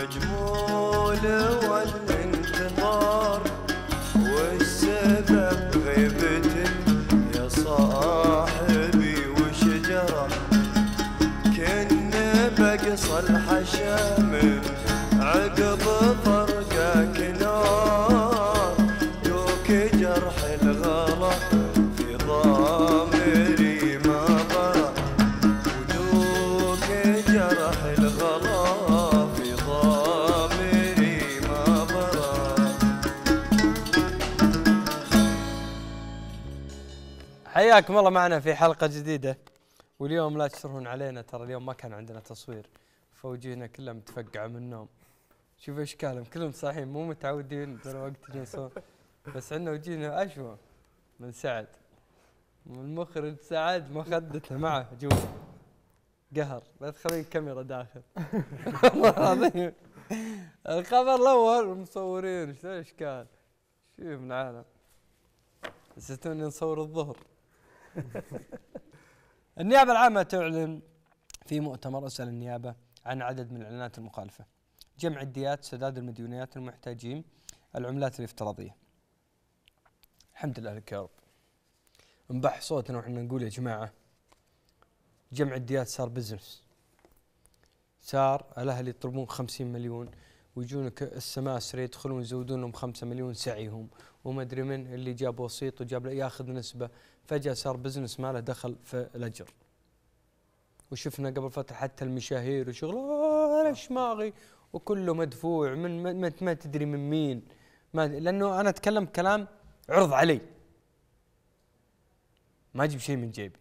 مجمول والانتظار والسبب غيبتك يا صاحبي وشجرة كنا بقص الحشام عقب فرقك نار دوك جرح الغلا في ضامري ما برا ودوك جرح الغلا في ضامري ما برا. حياكم الله معنا في حلقة جديدة، واليوم لا تشرهون علينا، ترى اليوم ما كان عندنا تصوير، فوجينا كلها متفقعة من النوم. شوف اشكالهم كلهم صاحيين مو متعودين ذا الوقت يجلسون، بس عندنا وجينا اشوى من سعد، والمخرج سعد مخدته معه جوا قهر، لا تخلين الكاميرا داخل. والله العظيم الخبر الاول مصورين ايش الاشكال، شوف من العالم نسيتوني نصور الظهر. النيابة العامة تعلن في مؤتمر اسأل النيابة عن عدد من الإعلانات المخالفة، جمع الديات، سداد المديونيات المحتاجين، العملات الافتراضية. الحمد لله لك يا رب، انبح صوتنا وحنا نقول يا جماعة جمع الديات صار بزنس، صار الأهل يطلبون 50 مليون ويجونك السماسرة يدخلون يزودون لهم 5 مليون سعيهم، وما ادري من اللي جاب وسيط وجاب ياخذ نسبة، فجأة صار بزنس ما له دخل في الأجر. وشفنا قبل فترة حتى المشاهير وشغل أنا شماغي وكله مدفوع من ما تدري من مين، ما لأنه أنا أتكلم كلام عرض علي، ما أجيب شيء من جيبي.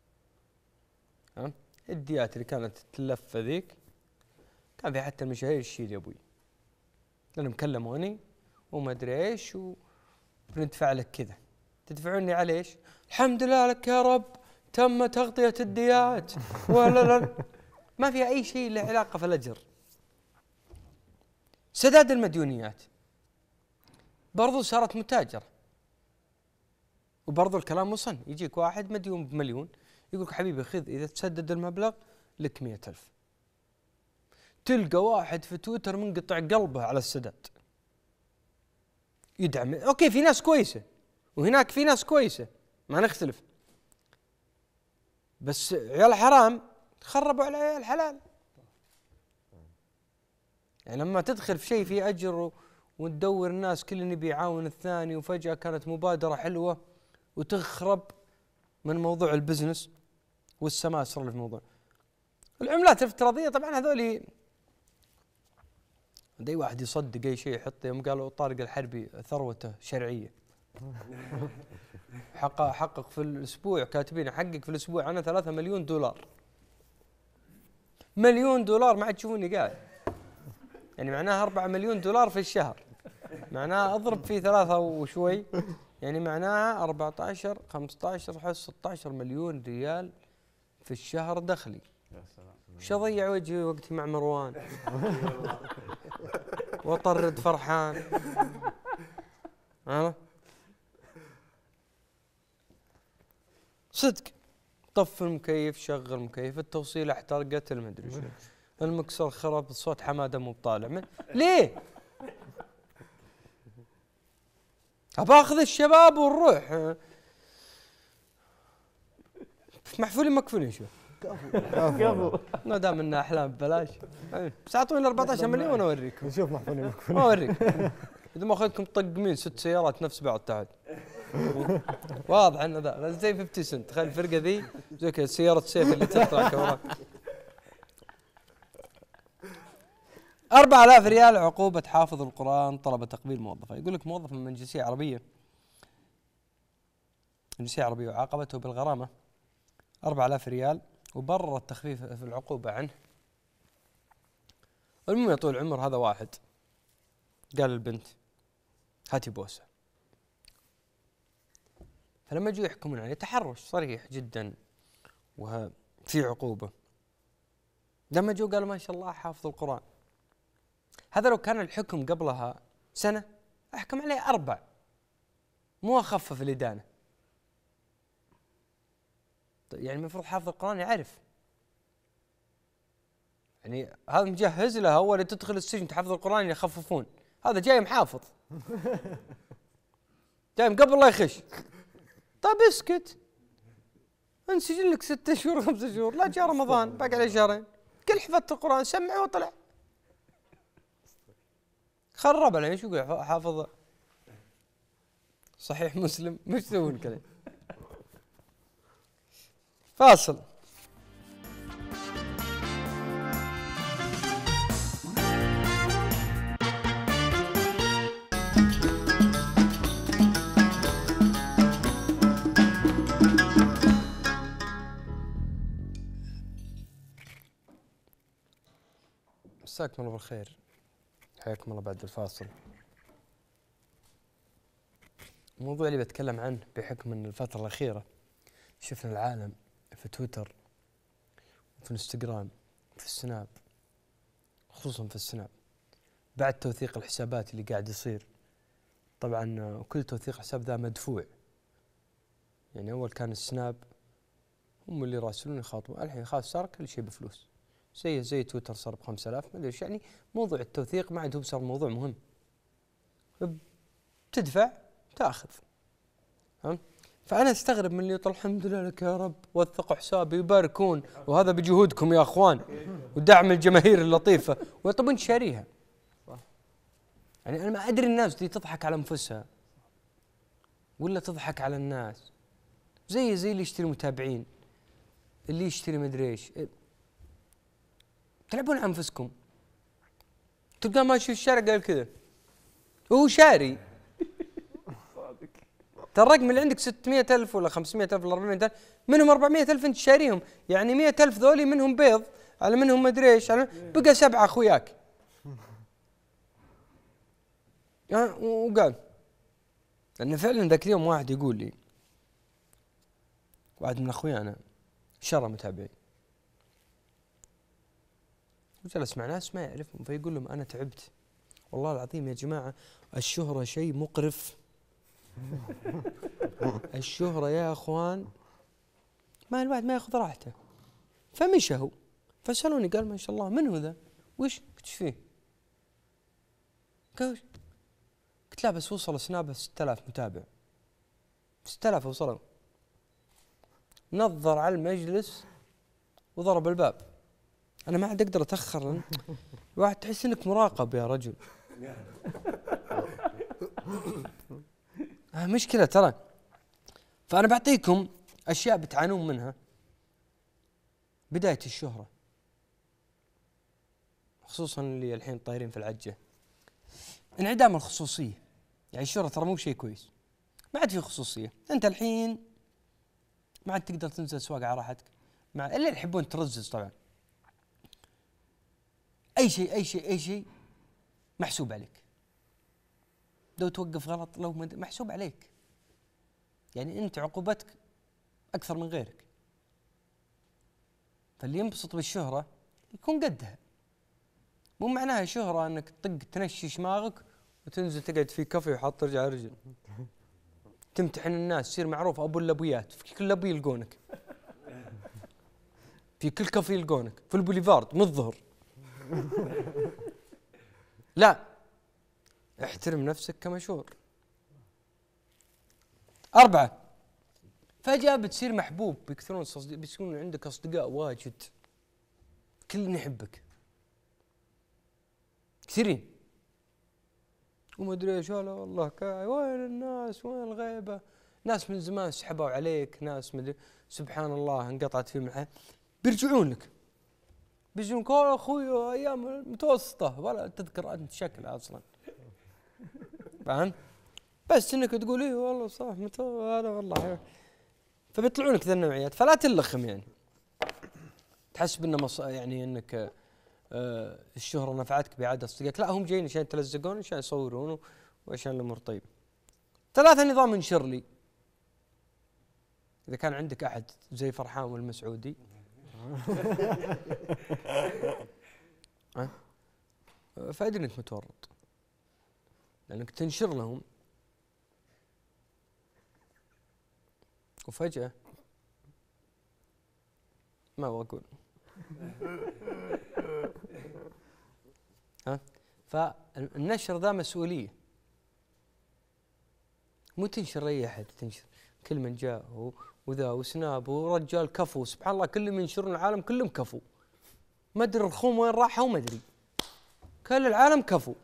الديات اللي كانت تلف ذيك كان في حتى المشاهير الشيل يا أبوي، لأنهم كلموني وما أدري إيش وبندفع لك كذا، تدفعوني على إيش؟ الحمد لله لك يا رب تم تغطية الديات ولا لا، ما فيها أي شيء له علاقة في الأجر. سداد المديونيات برضو صارت متاجرة، وبرضو الكلام وصل، يجيك واحد مديون بمليون يقولك حبيبي خذ إذا تسدد المبلغ لك 100,000. تلقى واحد في تويتر منقطع قلبه على السداد يدعم. أوكي في ناس كويسة وهناك في ناس كويسة ما نختلف، بس عيال حرام خربوا على عيال حلال. يعني لما تدخل في شيء فيه أجر وتدور الناس كل اللي بيعاون الثاني، وفجأة كانت مبادرة حلوة وتخرب من موضوع البزنس والسماسرة اللي في الموضوع. العملات الافتراضية طبعا هذولي اي واحد يصدق اي شيء يحط، يوم قالوا طارق الحربي ثروته شرعية حقق في الاسبوع، كاتبين حقق في الاسبوع انا 3 مليون دولار. مليون دولار ما عاد تشوفوني قاعد، يعني معناها 4 مليون دولار في الشهر، معناها اضرب فيه 3 وشوي، يعني معناها 14 15 حس 16 مليون ريال في الشهر دخلي. وش اضيع وجهي وقتي مع مروان واطرد فرحان. صدق طف المكيف، شغل المكيف، التوصيله احترقت، المدري شو، المكسر خرب، الصوت حماده مو بطالع من ليه؟ اباخذ الشباب ونروح محفولين مكفولين. شو كفو ما دام انها احلام ببلاش، بس اعطوني 14 مليون اوريكم. نشوف محفولين مكفولين اوريك اذا ما اخذتكم طقمين 6 سيارات نفس بعض تحت. واضح ان ذا زي 50 سنت، تخيل الفرقه ذي زي كذا سياره سيف اللي تطلع كوراك. 4000 ريال عقوبة حافظ القرآن طلب تقبيل موظفة. يقول لك موظف من جنسية عربية وعاقبته بالغرامة 4000 ريال وبرر التخفيف في العقوبة عنه. المهم يا طول العمر هذا واحد قال للبنت هاتي بوسة، فلما جو يحكمون عليه تحرش صريح جدا وفي عقوبة. لما جو قالوا ما شاء الله حافظ القرآن. هذا لو كان الحكم قبلها سنة أحكم عليه 4، مو أخفف الإدانة. يعني المفروض حافظ القرآن يعرف يعني هذا مجهز له اول اللي تدخل السجن تحفظ القران يخففون، هذا جاي محافظ جاي من قبل لا يخش. طيب اسكت، انسجن لك 6 شهور 5 شهور، لا جاء رمضان باقي عليه شهرين كل حفظت القران سمع وطلع خرب عليه. شو يقول حافظ صحيح مسلم مش تسوون كذا. فاصل. مساكم الله بالخير، حياكم الله بعد الفاصل. الموضوع اللي بتكلم عنه بحكم ان الفترة الأخيرة شفنا العالم في تويتر وفي الانستغرام وفي السناب، خصوصا في السناب بعد توثيق الحسابات اللي قاعد يصير. طبعا كل توثيق حساب ذا مدفوع، يعني أول كان السناب هم اللي يراسلون يخاطبون، الحين خلاص صار كل شيء بفلوس، زي تويتر صار ب5000 ما ادري ايش. يعني موضوع التوثيق ما عاد هو صار موضوع مهم، تدفع تاخذ. فانا استغرب من اللي يطلع الحمد لله لك يا رب وثقوا حسابي ويباركون وهذا بجهودكم يا اخوان ودعم الجماهير اللطيفه، طب انت شاريها. يعني انا ما ادري الناس دي تضحك على انفسها ولا تضحك على الناس، زي اللي يشتري متابعين، اللي يشتري مدري ايش. تلعبون على انفسكم. تلقى ماشي في الشارع قال كذا وهو شاري. ترى الرقم اللي عندك 600,000 ولا 500,000 ولا 400,000 منهم 400,000 انت شاريهم، يعني 100,000 ذولي منهم بيض على منهم مدري ايش، بقى 7 اخوياك. وقال لأن فعلا ذاك اليوم واحد يقول لي، واحد من اخويانا شرى متابعين وجلس مع ناس ما يعرفهم، فيقول لهم انا تعبت والله العظيم يا جماعه، الشهره شيء مقرف. الشهره يا اخوان ما الواحد ما ياخذ راحته. فمشى هو، فسالوني قال ما شاء الله من هو ذا؟ وش قلت فيه؟ قال قلت لا بس وصل سنابه 6000 متابع، 6000 وصلوا. نظر على المجلس وضرب الباب. انا ما عاد اقدر اتاخر، الواحد تحس انك مراقب يا رجل. مشكله ترى. فانا بعطيكم اشياء بتعانون منها. بدايه الشهره خصوصا اللي الحين طايرين في العجه، انعدام الخصوصيه. يعني الشهره ترى مو شيء كويس، ما عاد في خصوصيه. انت الحين ما عاد تقدر تنزل سواق على راحتك، مع اللي يحبون ترزز. طبعا اي شيء محسوب عليك، لو توقف غلط لو محسوب عليك. يعني انت عقوبتك اكثر من غيرك. فاللي ينبسط بالشهره يكون قدها. مو معناها شهره انك تطق تنشش دماغك وتنزل تقعد في كافي وحاط ترجع على رجل تمتحن الناس، تصير معروف ابو اللبيات، في كل لبي يلقونك، في كل كافي يلقونك، في البوليفارد من الظهر. لا، احترم نفسك كمشهور. 4 فجأة بتصير محبوب، بيكونون عندك أصدقاء واجد، كلنا يحبك، كثيرين، وما أدري إيش. لا والله وين الناس، وين الغيبة؟ ناس من زمان سحبوا عليك، ناس مدري سبحان الله انقطعت فيهم الحياة، بيرجعون لك، بيجونك يا أخوي أيام المتوسطة ولا تذكر أنت شكله أصلا. فاهم؟ بس انك تقول ايه والله صح هذا والله، فبيطلعونك ذا النوعيات. فلا تلخم، يعني تحسب انه يعني انك الشهرة نفعتك بإعادة أصدقائك. لا، هم جايين عشان يتلزقون، عشان يصورون وعشان الأمور طيب. 3 نظام انشر لي. إذا كان عندك أحد زي فرحان والمسعودي فأدري إنك متورط، لأنك تنشر لهم وفجأة ما أبغى أقول ها؟ فالنشر ذا مسؤولية، مو تنشر أي أحد، تنشر كل من جاء وذا وسناب ورجال كفو، سبحان الله كلهم ينشرون العالم كلهم كفو، ما أدري الرخوم وين راحوا وما أدري، كل العالم كفو.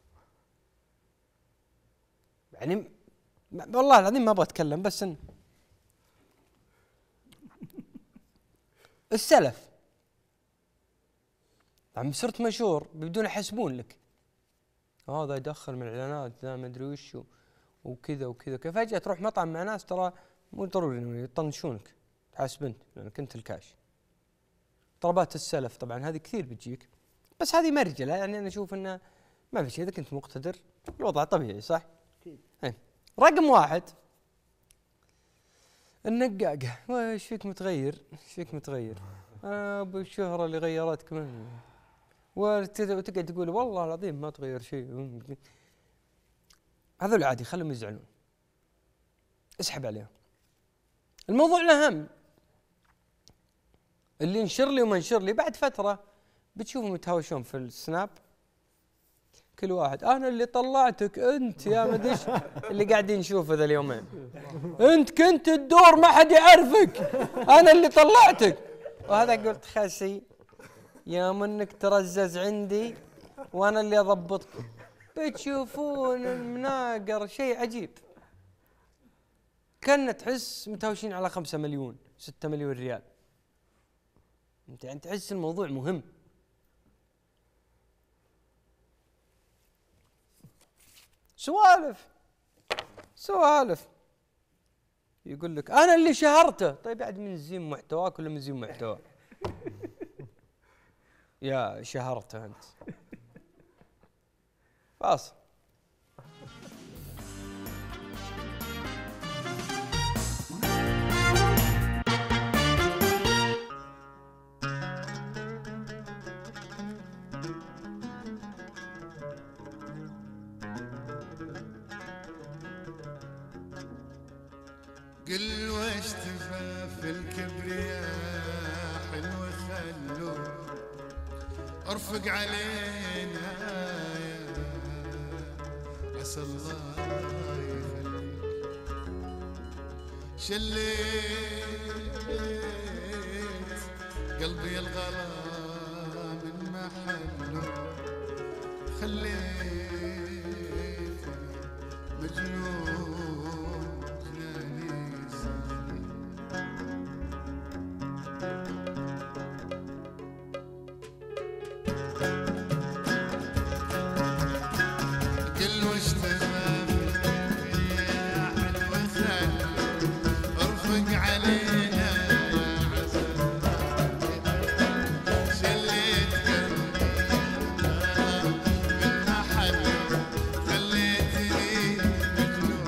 يعني والله العظيم ما أبغى أتكلم، بس إن السلف عم صرت مشهور بدون يحسبون لك، هذا يدخل من الإعلانات ذا ما أدري وش وكذا وكذا، فجأة تروح مطعم مع ناس ترى مو ضروري إنه يطنشونك، تحاسب أنت لأنك أنت الكاش. طلبات السلف طبعا هذه كثير بتجيك، بس هذه مرجلة، يعني أنا أشوف إنه ما في شيء، إذا كنت مقتدر الوضع طبيعي صح؟ أكيد. رقم واحد النقاقة، وش فيك متغير؟ ايش فيك متغير؟ أبو الشهرة اللي غيرتك من وتقعد تقول والله العظيم ما تغير شيء. هذول عادي خلهم يزعلون، اسحب عليهم. الموضوع الأهم اللي ينشر لي وما ينشر لي بعد فترة بتشوفهم يتهاوشون في السناب، كل واحد أنا اللي طلعتك أنت يا مدش اللي قاعدين نشوفه ذا اليومين، أنت كنت الدور ما حد يعرفك، أنا اللي طلعتك. وهذا قلت خسي يا منك ترزز عندي وأنا اللي أضبطك. بتشوفون المناقر شيء عجيب، كنا تحس متهاوشين على 5 مليون 6 مليون ريال، أنت يعني تحس الموضوع مهم. سوالف يقول لك أنا اللي شهرته، طيب بعد من زين محتواك ولا من زين محتوى؟ يا شهرته أنت فاصل. قل وش تبى في الكبرياء حلو خلو ارفق علينا يا عسى الله يخليك. شليت قلبي الغلا من محله، خليت مجنون خليتني مجنون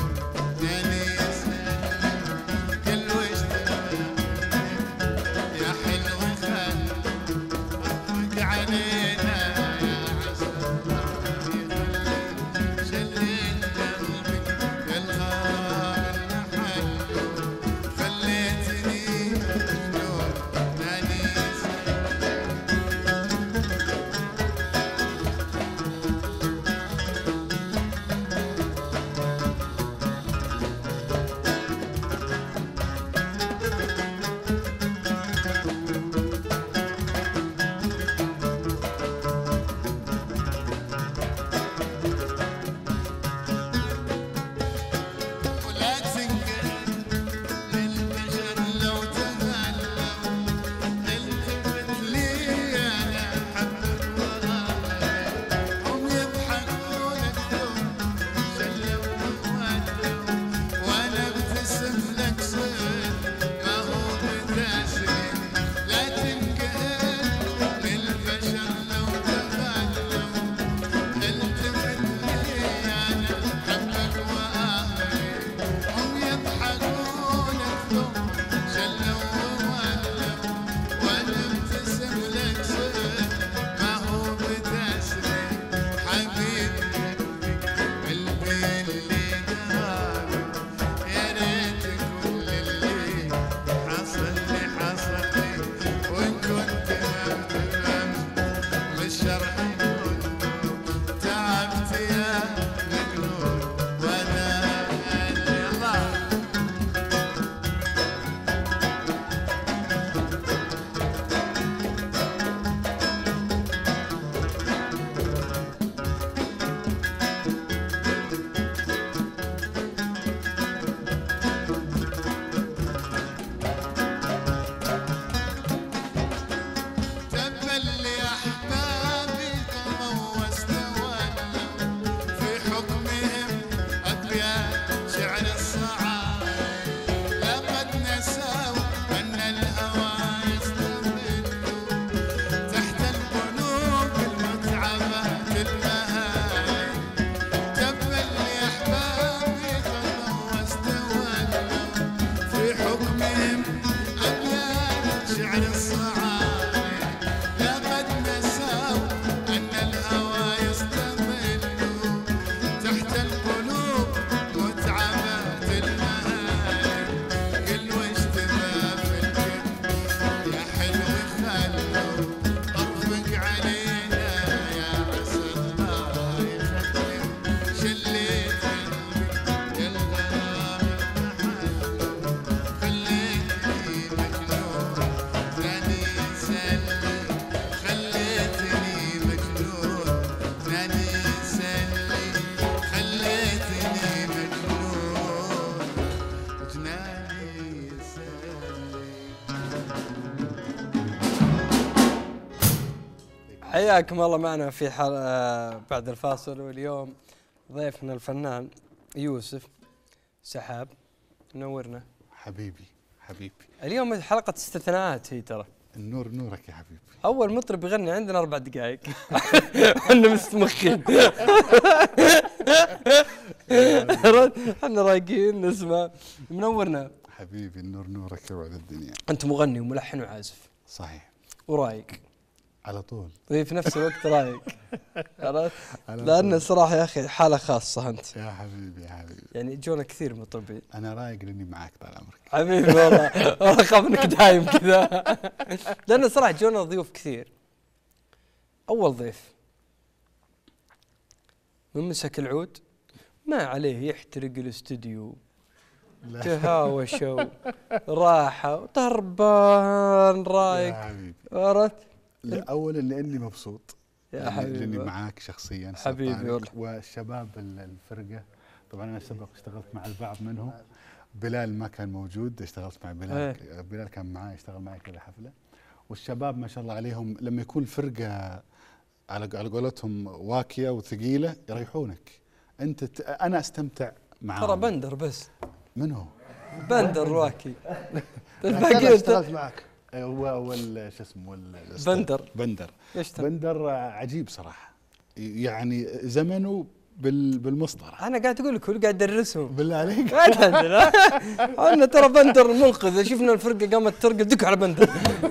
حياكم الله معنا في بعد الفاصل. واليوم ضيفنا الفنان يوسف سحاب، منورنا حبيبي حبيبي. اليوم حلقة استثناءات هي ترى. النور نورك يا حبيبي. أول مطرب يغني عندنا 4 دقائق احنا مستمخين احنا رايقين نسمع. منورنا حبيبي النور نورك يا بعد الدنيا. أنت مغني وملحن وعازف صحيح. ورايق على طول. وفي نفس الوقت رايق. عرفت؟ على لأن طول. صراحة يا أخي حالة خاصة أنت. يا حبيبي يا حبيبي. يعني جونا كثير مطربين. أنا رايق لأني معاك طال عمرك. حبيبي والله والله خاف انك دايم كذا. لأن صراحة جونا ضيوف كثير. أول ضيف من مسك العود ما عليه يحترق الاستوديو، لا تهاوشوا راحة طربان يا رايق. حبيبي. عرفت؟ لا أولا لأني مبسوط. يا حبيبي. لأني معاك شخصيا حبيبي سلطان. والله. والشباب الفرقة طبعا أنا سبق اشتغلت مع البعض منهم. بلال ما كان موجود، اشتغلت مع بلال. بلال كان معي، اشتغل معي كذا حفلة. والشباب ما شاء الله عليهم لما يكون الفرقة على قولتهم واكية وثقيلة يريحونك. أنا أستمتع معاهم. ترى بندر بس. من هو؟ بندر واكي. أنا الباقي اشتغلت معك. هو شو اسمه بندر. بندر. ايش بندر عجيب صراحة، يعني زمنه بالمسطرة. انا قاعد اقول لك هو قاعد ادرسهم. بالله عليك. عندنا انا ترى بندر منقذ، شفنا الفرقه قامت ترقد دك على بندر.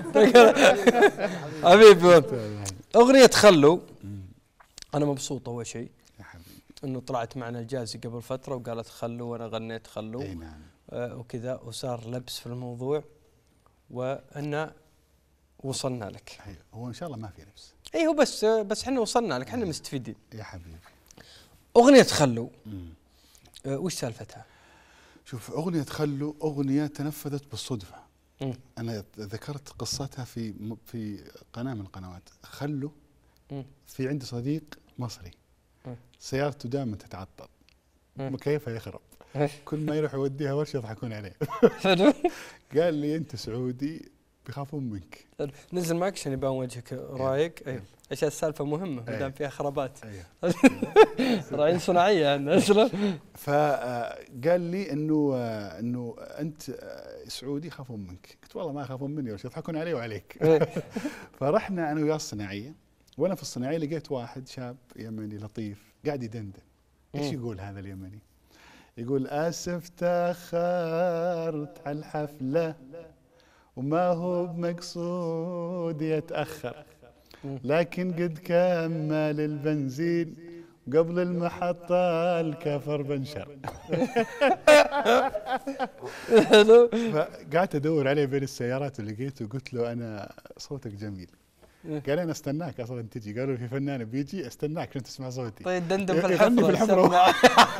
حبيبي اغنيه خلو. انا مبسوط اول شيء يا حبيبي. انه طلعت معنا الجازي قبل فتره وقالت خلو وانا غنيت خلو. اي نعم. وكذا وصار لبس في الموضوع وان وصلنا لك. هو ان شاء الله ما في لبس. اي هو بس احنا وصلنا لك، احنا مستفيدين. يا حبيبي. اغنيه خلو وش سالفتها؟ شوف، اغنية خلو اغنية تنفذت بالصدفة. مم. انا ذكرت قصتها في قناة من القنوات. خلو في عندي صديق مصري سيارته دائما تتعطل، مكيفها يخرب، كل ما يروح يوديها ورشة يضحكون عليه. قال لي انت سعودي بيخافون منك. نزل معك عشان يبان وجهك رايق. اي عشان السالفه مهمه ما دام فيها خرابات. راعين صناعيه عندنا اصلا. فقال لي انه انت سعودي يخافون منك. قلت والله ما يخافون مني وش يضحكون علي وعليك. فرحنا انا وياه الصناعيه، وانا في الصناعيه لقيت واحد شاب يمني لطيف قاعد يدندن. ايش يقول هذا اليمني؟ يقول اسف تاخرت على الحفله وما هو بمقصود يتأخر، لكن قد كمل البنزين قبل المحطة الكفر بنشر. فقعدت أدور عليه بين السيارات ولقيته، قلت له أنا صوتك جميل. قال أنا استناك أصلا تجي، قالوا في فنان بيجي استناك عشان تسمع صوتي. طيب دندن في يغني الحفرة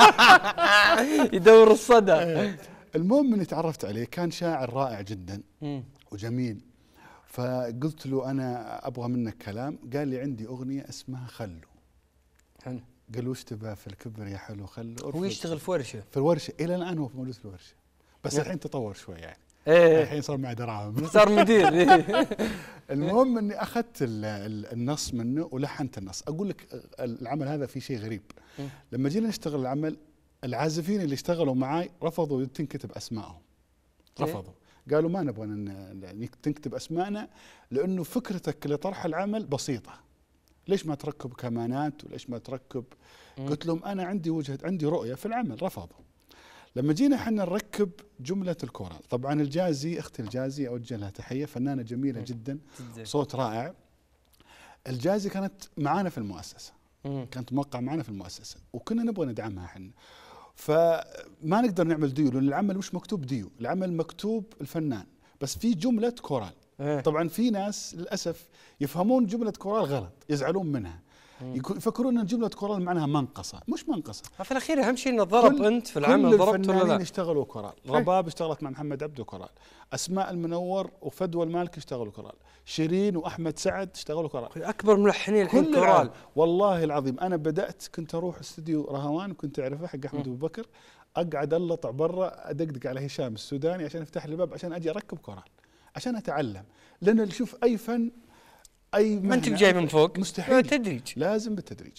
يدور الصدى. المهم اني تعرفت عليه، كان شاعر رائع جدا وجميل. فقلت له انا ابغى منك كلام. قال لي عندي اغنيه اسمها خلو. حلو. قال وش تبغى في الكبر يا حلو خلو. هو يشتغل في ورشه. في الورشه الى الان هو موجود في الورشه، بس الحين تطور شوي يعني. ايه الحين صار معي دراهم. صار مدير. المهم اني اخذت النص منه ولحنت النص. اقول لك العمل هذا فيه شيء غريب. لما جينا نشتغل العمل العازفين اللي اشتغلوا معاي رفضوا تنكتب اسمائهم. رفضوا، قالوا ما نبغى تنكتب اسمائنا لانه فكرتك لطرح العمل بسيطه. ليش ما تركب كمانات وليش ما تركب؟ قلت لهم انا عندي رؤيه في العمل. رفضوا. لما جينا احنا نركب جمله الكورال، طبعا الجازي اختي الجازي اوجه لها تحيه، فنانه جميله جدا، صوت رائع. الجازي كانت معانا في المؤسسه، كانت موقعه معنا في المؤسسه وكنا نبغى ندعمها احنا. فما نقدر نعمل ديو لان العمل مش مكتوب ديو، العمل مكتوب الفنان بس في جمله كورال. طبعا في ناس للاسف يفهمون جمله كورال غلط، يزعلون منها، يفكرون ان جمله كورال معناها منقصه. مش منقصه، في الاخير اهم شيء انه ضرب انت في العمل. كل ضربت ولا الفنانين لا؟ اشتغلوا كورال. رباب اشتغلت مع محمد عبده كورال، اسماء المنور وفدوى المالكي اشتغلوا كورال، شيرين واحمد سعد اشتغلوا كورال. اكبر ملحنين الحين كورال. والله العظيم انا بدات كنت اروح استوديو رهوان، كنت اعرفه حق احمد ابو بكر، اقعد اطلع برا ادقدق على هشام السوداني عشان يفتح لي الباب عشان اجي اركب كورال عشان اتعلم. لان شوف اي فن اي ما انت جاي من فوق، مستحيل، تدريج، لازم بالتدريج.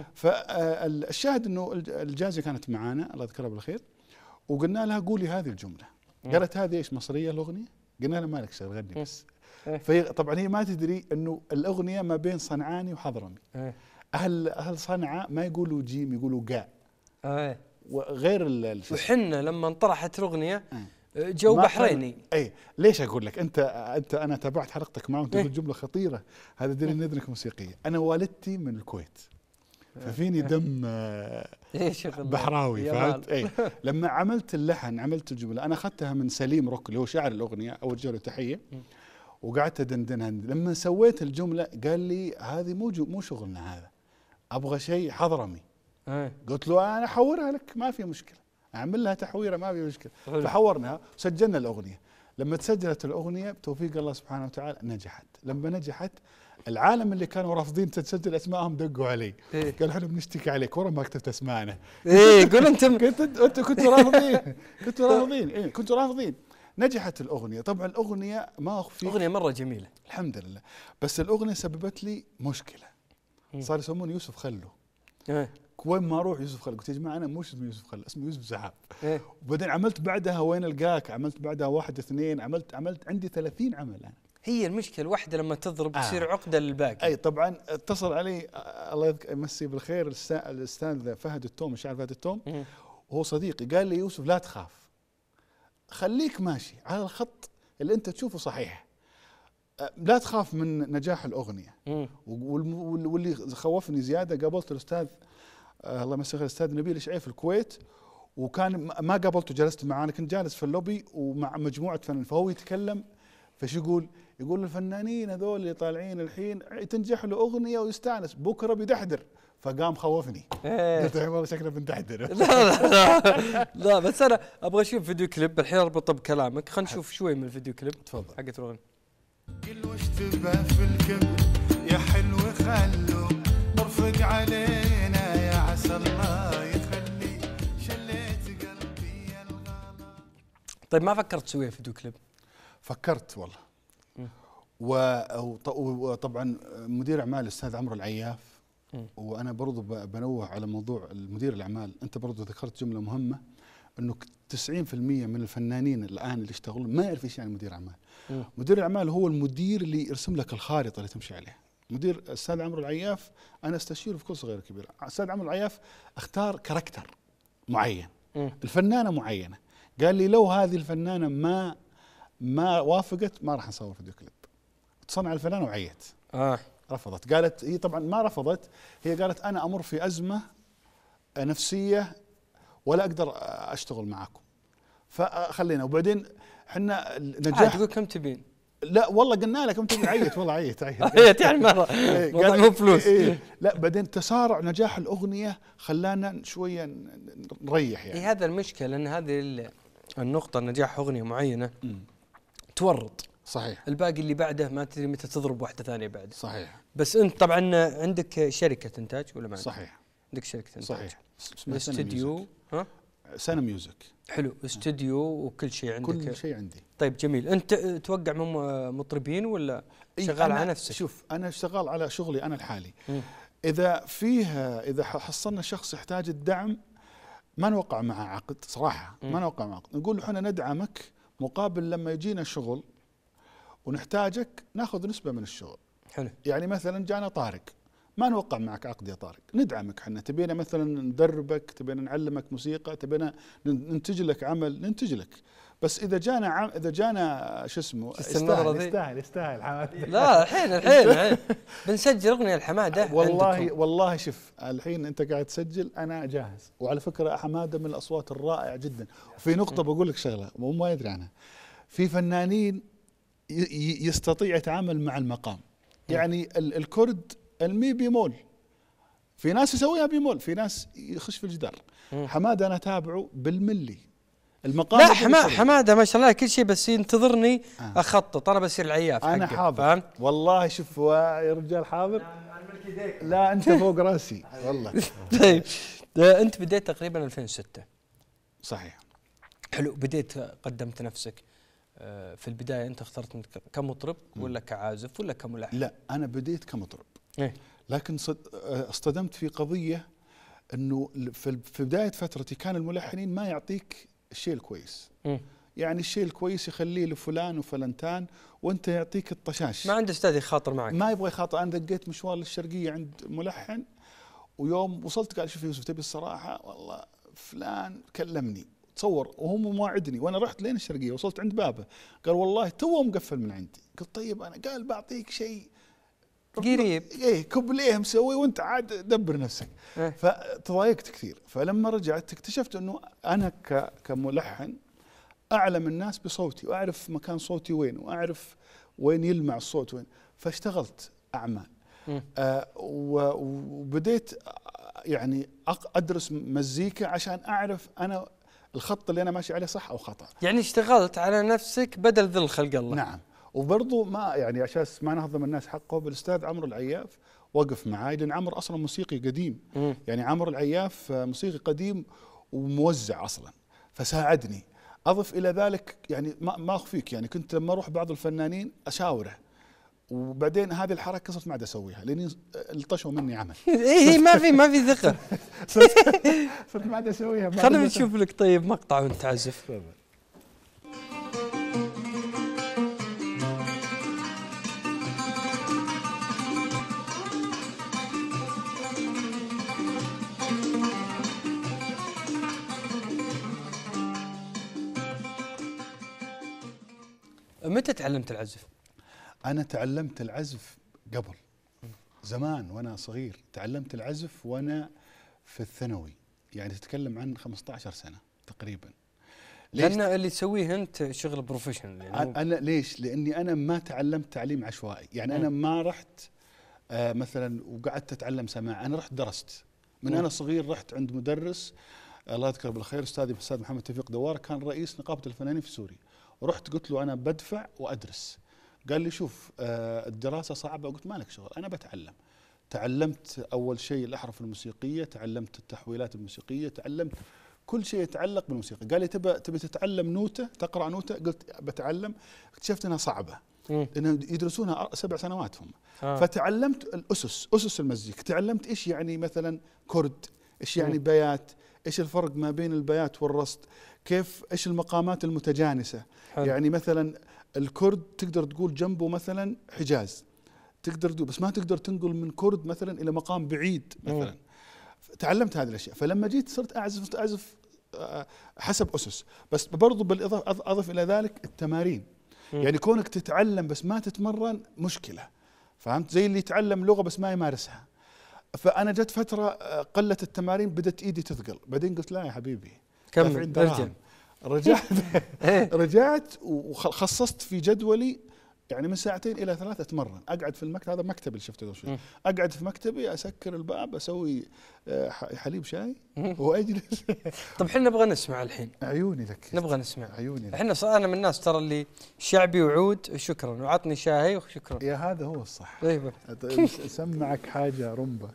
فالشاهد انه الجازيه كانت معانا الله يذكرها بالخير، وقلنا لها قولي هذه الجمله. قالت هذه ايش مصريه الاغنيه؟ قلنا لها مالك شغل غني بس. طبعا هي ما تدري انه الاغنيه ما بين صنعاني وحضرمي. اهل صنعاء ما يقولوا جيم، يقولوا قاء. وغير وحنا لما انطرحت الاغنيه جو بحريني. اي ليش اقول لك انا تابعت حلقتك معه وانت تقول جمله خطيره، هذا دليل ان اذنك موسيقيه. انا والدتي من الكويت ففيني دم بحراوي، فهمت؟ اي لما عملت اللحن عملت الجمله انا اخذتها من سليم روك اللي هو شاعر الاغنيه، اوجه له تحيه وقعدت ادندنها. لما سويت الجمله قال لي هذه مو شغلنا، هذا ابغى شيء حضرمي. قلت له انا احورها لك ما في مشكله، اعمل لها تحويره ما في مشكله. فحورناها وسجلنا الاغنيه. لما تسجلت الاغنيه بتوفيق الله سبحانه وتعالى نجحت. لما نجحت العالم اللي كانوا رافضين تسجل اسمائهم دقوا علي، قالوا احنا بنشتكي عليك ورا ما كتبت اسمائنا. قول انتم كنتوا رافضين، كنتوا رافضين. نجحت الاغنيه. طبعا الاغنيه ما اخفي اغنيه مره جميله الحمد لله، بس الاغنيه سببت لي مشكله. صار يسموني يوسف خلو. وين ما اروح يوسف خلو، قلت يا جماعه انا مو اسمي يوسف خلو، اسمي يوسف سحاب. وبعدين عملت بعدها وين القاك، عملت بعدها 1 2، عملت عندي 30 عمل انا. هي المشكله الواحده لما تضرب تصير عقده للباقي. اي طبعا اتصل علي الله يمسيه بالخير الاستاذ فهد التوم، الشاعر فهد التوم، وهو صديقي، قال لي يوسف لا تخاف، خليك ماشي على الخط اللي انت تشوفه صحيح، لا تخاف من نجاح الاغنيه. واللي خوفني زياده قابلت الاستاذ الله يمسيه الاستاذ نبيل الشعيب في الكويت، وكان ما قابلته، جلست معاه، كنت جالس في اللوبي ومع مجموعه فنانين، فهو يتكلم فش يقول الفنانين هذول اللي طالعين الحين تنجح له اغنيه ويستانس، بكره بيدحدر. فقام خوفني. قلت له والله شكله بندحدر. لا بس انا ابغى اشوف فيديو كليب الحين اربطه بكلامك. خلينا نشوف شوي من الفيديو كليب. تفضل. حقت الاغنيه. كل وش تبه في الكبر يا حلو خلو ارفق علينا يا عسى الله يخلي شليت قلبي الغلا. طيب ما فكرت تسويها فيديو كليب؟ فكرت والله. وطبعا مدير اعمال الاستاذ عمرو العياف، وانا برضو بنوه على موضوع المدير الاعمال. انت برضو ذكرت جمله مهمه، انه 90% من الفنانين الان اللي يشتغلون ما يعرف ايش يعني مدير اعمال. مدير الاعمال هو المدير اللي يرسم لك الخارطه اللي تمشي عليها. مدير الاستاذ عمرو العياف انا استشيره في كل صغيره كبيره. الاستاذ عمرو العياف اختار كاركتر معين، الفنانه معينه، قال لي لو هذه الفنانه ما وافقت ما راح نصور فيديو كليب. تصنع الفنانه وعيت. رفضت. قالت هي طبعا ما رفضت، هي قالت انا امر في ازمه نفسيه ولا اقدر اشتغل معاكم، فخلينا. وبعدين احنا نجاح. تقول كم تبين؟ لا والله قلنا لك كم تبين. عيت والله عيت عيت يعني مره مو فلوس. لا بعدين تسارع نجاح الاغنيه خلانا شويه نريح يعني. هذا المشكله، ان هذه النقطه نجاح اغنيه معينه تورط. صحيح. الباقي اللي بعده ما تدري متى تضرب واحده ثانيه بعده. صحيح. بس انت طبعا عندك شركه انتاج ولا ما؟ صحيح. عندك شركه انتاج. صحيح. استوديو. سنة ميوزك. حلو. استوديو وكل شيء عندك. كل شيء عندي. طيب جميل. انت توقع من مطربين ولا شغال على نفسك؟ شوف انا شغال على شغلي انا الحالي. اذا حصلنا شخص يحتاج الدعم ما نوقع معه عقد صراحه. ما نوقع معه عقد، نقول له احنا ندعمك مقابل لما يجينا شغل ونحتاجك ناخذ نسبه من الشغل. حلو. يعني مثلا جانا طارق، ما نوقع معك عقد يا طارق، ندعمك احنا. تبينا مثلا ندربك، تبينا نعلمك موسيقى، تبينا ننتج لك عمل، ننتج لك. بس اذا جانا شو اسمه يستاهل حماده. لا الحين بنسجل اغنيه الحماده. والله شوف الحين انت قاعد تسجل، انا جاهز. وعلى فكره حماده من الاصوات الرائعه جدا. وفي نقطه بقول لك شغله ما يدري عنها، في فنانين يستطيع يتعامل مع المقام. يعني الكرد المي بيمول، في ناس يسويها بيمول، في ناس يخش في الجدار. حماده انا اتابعه بالملي المقام. لا حماده ما شاء الله كل شيء، بس ينتظرني اخطط. انا بصير العياف. انا حاضر والله. شوف يا رجال حاضر. لا انت فوق راسي والله. طيب انت بديت تقريبا 2006. صحيح. حلو. بديت قدمت نفسك في البدايه انت اخترت انك كمطرب ولا كعازف ولا كملحن؟ لا انا بديت كمطرب، إيه؟ لكن اصطدمت في قضيه انه في بدايه فترتي كان الملحنين ما يعطيك الشيء الكويس. يعني الشيء الكويس يخليه لفلان وفلنتان وانت يعطيك الطشاش. ما عنده استاذ يخاطر معك. ما يبغى يخاطر. انا دقيت مشوار للشرقيه عند ملحن، ويوم وصلت قال شوف يوسف تبي الصراحه والله فلان كلمني تصور وهو مواعدني، وانا رحت لين الشرقيه وصلت عند بابه قال والله تو مقفل من عندي. قلت طيب انا قال بعطيك شيء قريب، ايه كوبليه مسوي وانت عاد دبر نفسك. فتضايقت كثير. فلما رجعت اكتشفت انه انا كملحن اعلم الناس بصوتي واعرف مكان صوتي وين واعرف وين يلمع الصوت وين. فاشتغلت اعمال وبديت يعني ادرس مزيكا عشان اعرف انا الخط اللي انا ماشي عليه صح او خطا. يعني اشتغلت على نفسك بدل ذل خلق الله. نعم. وبرضو ما يعني عشان ما نهضم الناس حقه، بالاستاذ عمرو العياف وقف معاي، لان عمرو اصلا موسيقي قديم. يعني عمرو العياف موسيقي قديم وموزع اصلا، فساعدني. اضف الى ذلك يعني ما اخفيك يعني كنت لما اروح بعض الفنانين اشاوره، وبعدين هذه الحركه صرت ما عاد اسويها لاني الطشوا مني عمل. اي ما في ثقه. صرت ما عاد اسويها. خلينا نشوف لك طيب مقطع وانت تعزف. متى تعلمت العزف؟ أنا تعلمت العزف قبل زمان وأنا صغير. تعلمت العزف وأنا في الثانوي، يعني تتكلم عن 15 سنة تقريبا. لأن اللي تسويه أنت شغل بروفيشنال يعني. أنا ليش؟ لأني أنا ما تعلمت تعليم عشوائي. يعني أنا ما رحت مثلا وقعدت أتعلم سماع. أنا رحت درست من أنا صغير. رحت عند مدرس الله يذكره بالخير أستاذي الأستاذ محمد توفيق دوار، كان رئيس نقابة الفنانين في سوريا. ورحت قلت له أنا بدفع وأدرس. قال لي شوف الدراسة صعبة. قلت مالك شغل أنا بتعلم. تعلمت أول شيء الأحرف الموسيقية، تعلمت التحويلات الموسيقية، تعلمت كل شيء يتعلق بالموسيقى. قال لي تبي تتعلم نوتة، تقرأ نوتة؟ قلت بتعلم. اكتشفت أنها صعبة لأنهم يدرسونها 7 سنوات هم. فتعلمت الأسس، أسس المزيكا. تعلمت إيش يعني مثلا كرد، إيش يعني بيات، إيش الفرق ما بين البيات والرصد، كيف إيش المقامات المتجانسة. يعني مثلا الكرد تقدر تقول جنبه مثلا حجاز، تقدر تقول بس ما تقدر تنقل من كرد مثلا إلى مقام بعيد مثلا. تعلمت هذه الأشياء. فلما جيت صرت أعزف حسب أسس. بس برضو بالإضافة أضف إلى ذلك التمارين. يعني كونك تتعلم بس ما تتمرن مشكلة، فهمت؟ زي اللي يتعلم لغة بس ما يمارسها. فأنا جت فترة قلت التمارين، بدت إيدي تثقل. بعدين قلت لا يا حبيبي كمل ارجع. رجعت وخصصت في جدولي يعني من 2 إلى 3 أتمرن. أقعد في المكتب، هذا مكتبي اللي شفته قبل شوي، أقعد في مكتبي أسكر الباب، أسوي حليب شاي وأجلس. طب احنا نبغى نسمع الحين. عيوني لك، نبغى نسمع. عيوني لك. احنا أنا من الناس ترى اللي شعبي وعود شكرا وعطني شاي وشكرا. يا هذا هو الصح. طيب سمعك حاجة رمبة.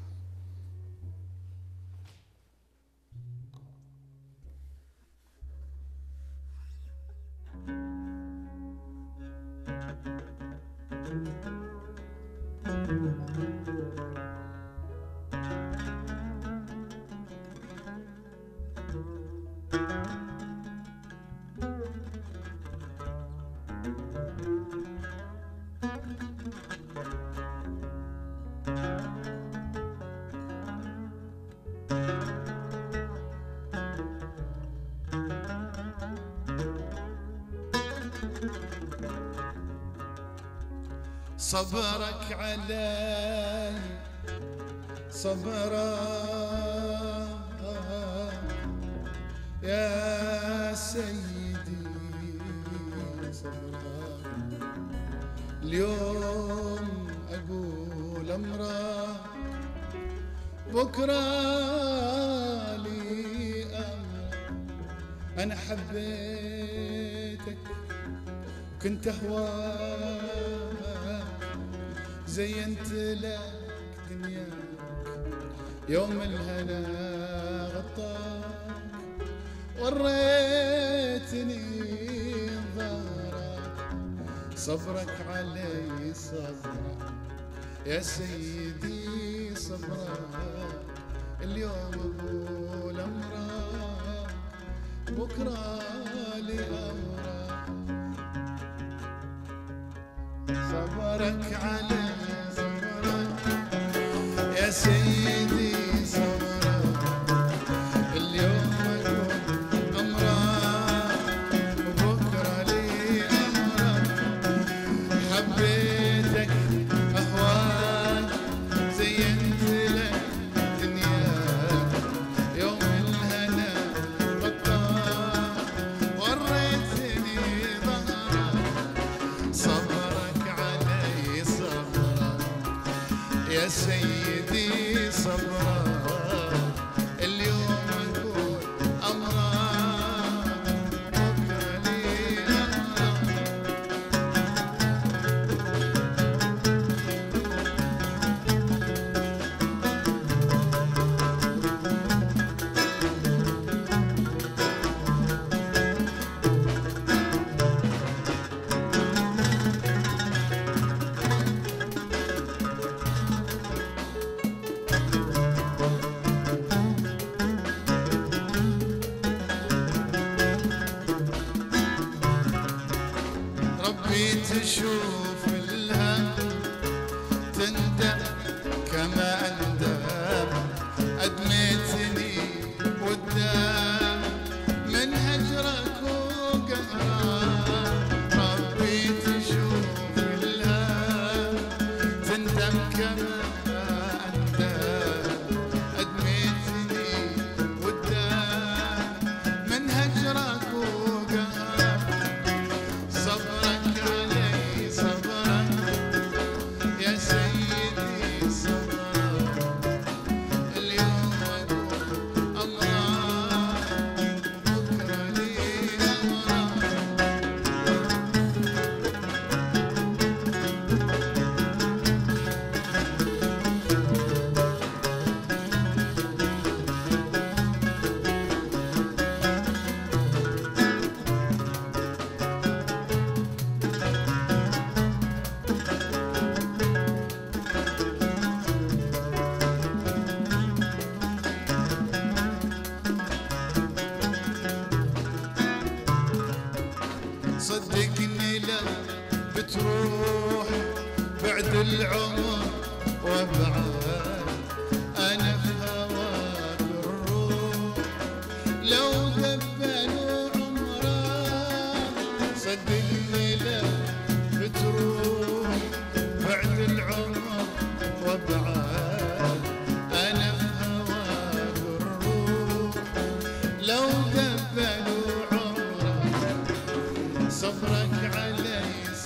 صبرك علي صبرا يا سيدي صبرا. اليوم أقول أمرا بكرة لي أمر. أنا حبيتك كنت أهواك، زينت لك دنياك، يوم الهنا غطاك، وريتني ضاك صبرك علي صبرك يا سيدي صبرك، اليوم اقول امرك بكره لي امرك. صبرك علي صبرك يا سيدي صبرك، اليوم اقول امرك وبكره لي امرك. حبيتك اهواك زينت لك دنياك، يوم الهنا غطاك وريتني ظهرك. صبرك علي صبرك يا سيدي صبرك، اليوم اقول امرك بكره لي امرك. ربي تشوف الهم تندم كما اندم، ادميتني قدام من هجرك وقهرك. ربي تشوف الهم تندم كما اندم، ادميتني قدام من هجرك وقهرك. صبرك علي صبرك يا سيدي صبرك، اليوم اقول امرك بكره لي امرك. صدقني لو بتروح بعد العمر وابعد، انا في هواك الروح لو دبلوا عمرك. صدقني لو بتروح بعد العمر وابعد، انا في هواك الروح لو دبلوا عمرك. صبرك علي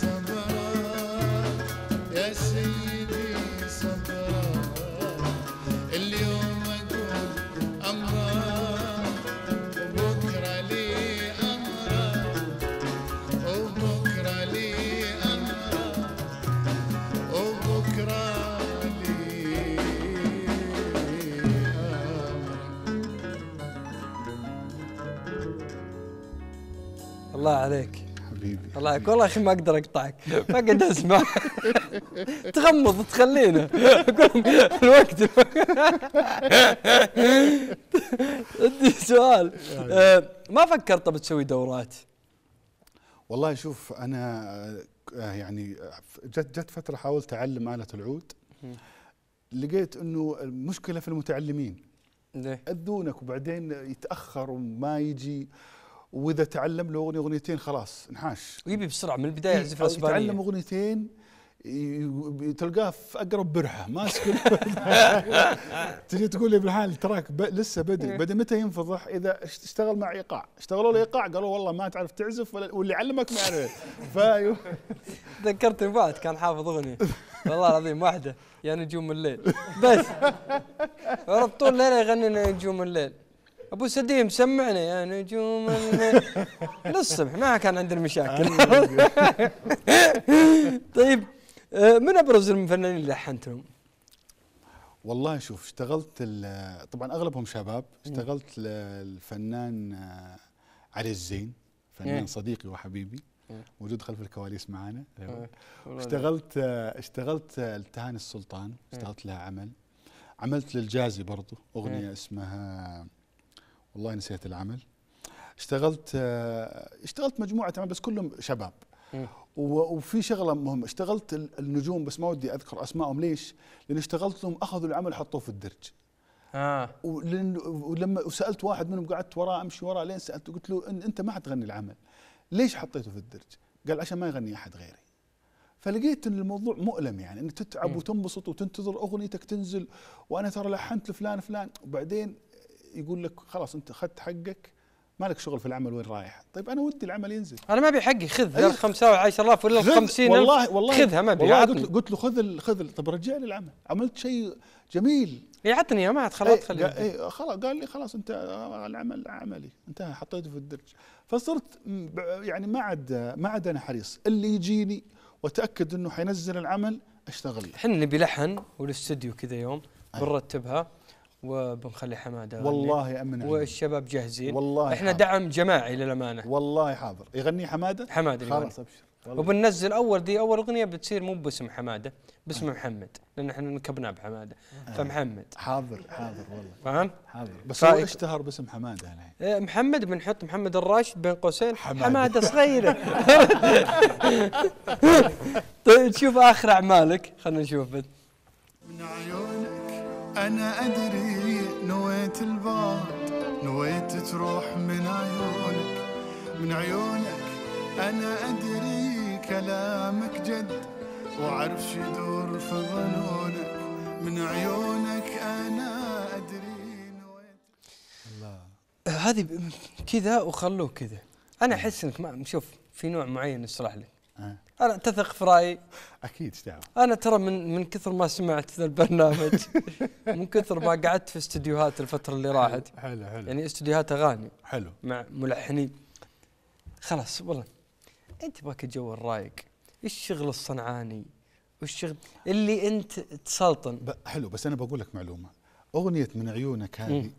صبرك يا سيدي صبرك، اليوم اقول امرك وبكره لي امرك، وبكره لي امرك، وبكره لي امرك. الله عليك، حبيبي الله عليك. والله يا اخي ما اقدر اقطعك، ما قد اسمع. تغمض تخلينا أقول الوقت. عندي سؤال، ما فكرت بتسوي دورات؟ والله شوف انا يعني جت فتره حاولت اعلم آلة العود، لقيت انه المشكله في المتعلمين، ليه؟ يأذونك وبعدين يتاخر وما يجي، واذا تعلم له اغنيه اغنيتين خلاص انحاش، ويبي بسرعه من البدايه يعزف الاسبانيه. يتعلم اغنيتين تلقاه في اقرب برحه ماسك. تجي تقول لي بالحال تراك لسه بدري، بدأ متى ينفضح؟ اذا اشتغل مع ايقاع، اشتغلوا له ايقاع قالوا والله ما تعرف تعزف واللي علمك ما يعرف. تذكرت فهد كان حافظ اغنيه والله العظيم واحده، يا نجوم الليل بس، عرفت طول الليل يغني نجوم الليل. ابو سديم سمعنا يا نجوم الليل للصبح، ما كان عندنا مشاكل. طيب من ابرز المفنانين اللي لحنتهم؟ والله شوف اشتغلت طبعا اغلبهم شباب، اشتغلت للفنان علي الزين، فنان صديقي وحبيبي، موجود خلف الكواليس معانا. والله. اشتغلت لتهاني السلطان، اشتغلت لها عمل. عملت للجازي برضو اغنيه اسمها والله نسيت العمل. اشتغلت مجموعه عمل بس كلهم شباب. وفي شغله مهمه، اشتغلت النجوم بس ما ودي اذكر اسمائهم. ليش؟ لان اشتغلت لهم اخذوا العمل حطوه في الدرج. ولما سالت واحد منهم، قعدت وراه امشي وراه لين سالته، قلت له انت ما حتغني العمل، ليش حطيته في الدرج؟ قال عشان ما يغني احد غيري. فلقيت ان الموضوع مؤلم، يعني ان تتعب وتنبسط وتنتظر اغنيتك تنزل، وانا ترى لحنت لفلان فلان، وبعدين يقول لك خلاص انت اخذت حقك، مالك شغل في العمل، وين رايح؟ طيب انا ودي العمل ينزل. انا ما ابي حقي، خذ يا 5 10,000 ولا 50,000 والله خذها، ما ابي. والله قلت له خذ طب رجع لي العمل، عملت شيء جميل. يعطني يا ما خلاص خليه. خلاص قال لي خلاص انت العمل عملي انتهى، حطيته في الدرج. فصرت يعني ما عاد انا حريص، اللي يجيني واتاكد انه حينزل العمل اشتغل له. احنا نبي لحن والاستوديو كذا يوم بنرتبها وبنخلي حماده والله امن عليك، والشباب جاهزين. والله احنا دعم جماعي للامانه. والله حاضر. يغني حماده خلاص ابشر. وبننزل اول اغنيه بتصير مو باسم حماده، باسم محمد، لان احنا نكبنا بحماده. فمحمد حاضر والله فاهم. حاضر بس هو اشتهر باسم حماده هنا. محمد بنحط محمد الراشد بين قوسين حماده صغيره. طيب تشوف اخر اعمالك، خلينا نشوف. من عيونك انا ادري نويت البعد، نويت تروح من عيونك. من عيونك انا ادري كلامك جد، وعرف شو يدور في ظنونك. من عيونك انا ادري نويت. الله هذه كذا وخلوه كذا. انا احس انك ما شوف في نوع معين يصلح لك. انا تثق في رايي اكيد. تعرف انا ترى من كثر ما سمعت ذا البرنامج، من كثر ما قعدت في استديوهات الفتره اللي راحت. حلو يعني استديوهات اغاني حلو مع ملحنين. خلاص والله انت باك الجو الرايق، الشغل الصنعاني والشغل اللي انت تسلطن. حلو. بس انا بقول لك معلومه، اغنيه من عيونك هذه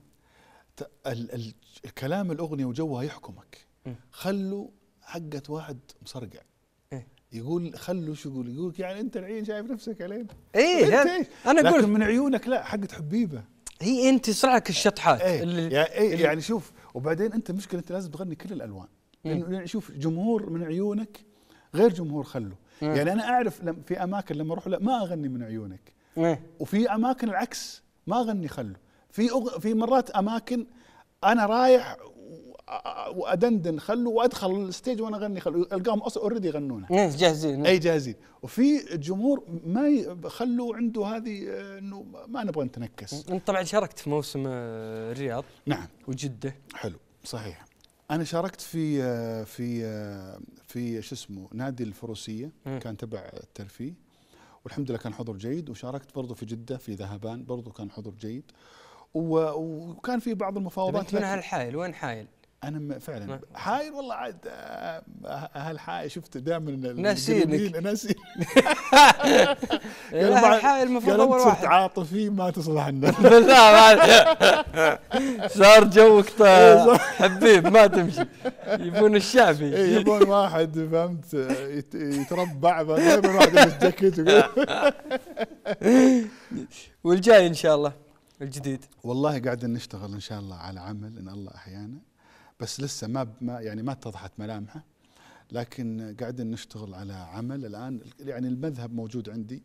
الكلام الاغنيه وجوها يحكمك. خلوا حقه واحد مصرقع يقول، خلوا شو يقول يعني انت العين شايف نفسك علينا. ايه انا اقول من عيونك لا، حقة حبيبه هي انت صرعك الشطحات. يعني شوف، وبعدين انت مشكله انت لازم تغني كل الالوان. يعني شوف جمهور من عيونك غير جمهور خلوا. يعني انا اعرف في اماكن لما اروح ما اغني من عيونك، وفي اماكن العكس ما اغني خلوا. في مرات اماكن انا رايح وادندن خلوا، وادخل الستيج وانا اغني خلوا، القاهم اصلا اوريدي يغنونها جاهزين. اي جاهزين. وفي الجمهور ما خلوا عنده هذه انه ما نبغى نتنكس. انت طبعا شاركت في موسم الرياض. نعم. وجده. حلو صحيح. انا شاركت في شو اسمه نادي الفروسيه، كان تبع الترفيه، والحمد لله كان حضور جيد. وشاركت برضه في جده في ذهبان، برضه كان حضور جيد. وكان في بعض المفاوضات. من هالحايل وين حايل؟ انا فعلا حاير والله. عاد هالحايل شفت دائما ناسينك. ناسي. الحايل المفروض اول واحد. صرت عاطفي ما تصلح لنا. صار جوك حبيب ما تمشي. يبون الشعبي. يبون واحد فهمت يتربع، يبون واحد يلبس جاكيت. والجاي ان شاء الله الجديد. والله قاعدين نشتغل ان شاء الله على عمل ان الله احيانا، بس لسه ما اتضحت ملامحه، لكن قاعدين نشتغل على عمل الان. يعني المذهب موجود عندي،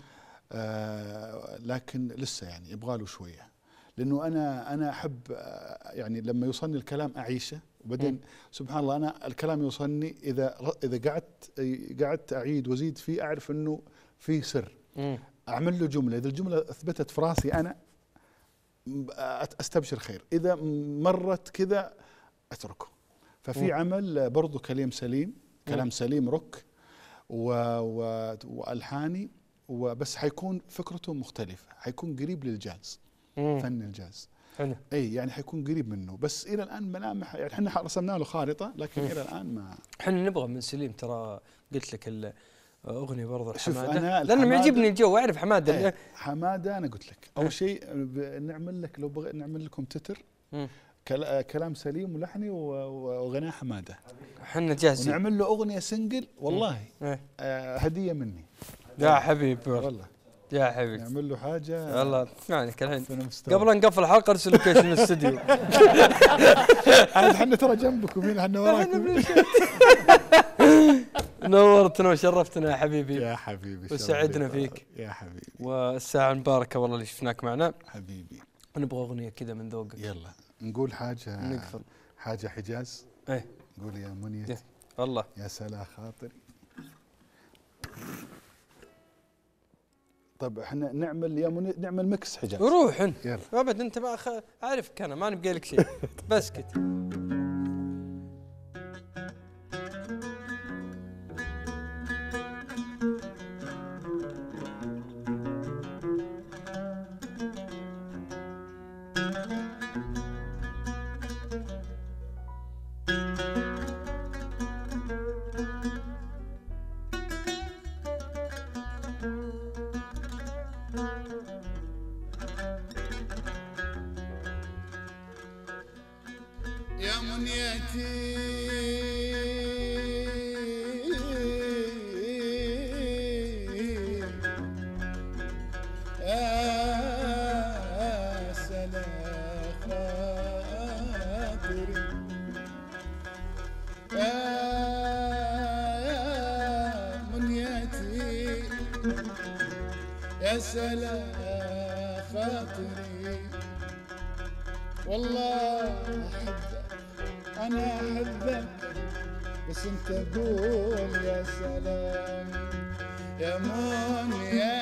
لكن لسه يعني يبغى له شويه، لانه انا احب يعني لما يوصلني الكلام اعيشه. وبعدين سبحان الله انا الكلام يوصلني اذا قعدت اعيد وازيد فيه، اعرف انه في سر. اعمل له جمله، اذا الجمله اثبتت في راسي انا استبشر خير، اذا مرت كذا اتركه. ففي عمل برضو كلام سليم روك والحاني، وبس حيكون فكرته مختلفه، حيكون قريب للجاز. فن الجاز. حلو. اي يعني حيكون قريب منه، بس الى الان ملامح يعني احنا رسمنا له خارطه، لكن الى الان ما. احنا نبغى من سليم، ترى قلت لك اغنيه برضه شوف حماده، لانه معجبني الجو. اعرف حماده. حماده انا قلت لك اول شيء نعمل لك، لو نعمل لكم تتر كلام سليم ولحني وغناء حماده. احنا جاهزين ونعمل له اغنيه سنجل والله إيه. هديه مني يا حبيبي والله. يا حبيبي نعمل له حاجه والله يعني الحين في المستوى. قبل لا نقفل الحلقه ارسل لوكيشن الاستوديو. احنا ترى جنبك ومين احنا وراكم. نورتنا وشرفتنا يا حبيبي يا حبيبي وسعدنا فيك يا حبيبي والساعه المباركه والله اللي شفناك معنا. حبيبي نبغى اغنيه كذا من ذوقك. يلا نقول حاجه نقفل حاجه حجاز. ايه قول يا منية والله يا سلا خاطري. طب احنا نعمل يا منية نعمل ميكس حجاز. روح انت يلا ابد انت ما اعرفك انا ما نبقى لك شيء بسكت. يا منيتي يا سلا خاطري يا منيتي يا سلا خاطري والله أحبك أنا أحبك بس أنت قول يا سلام يا منيتي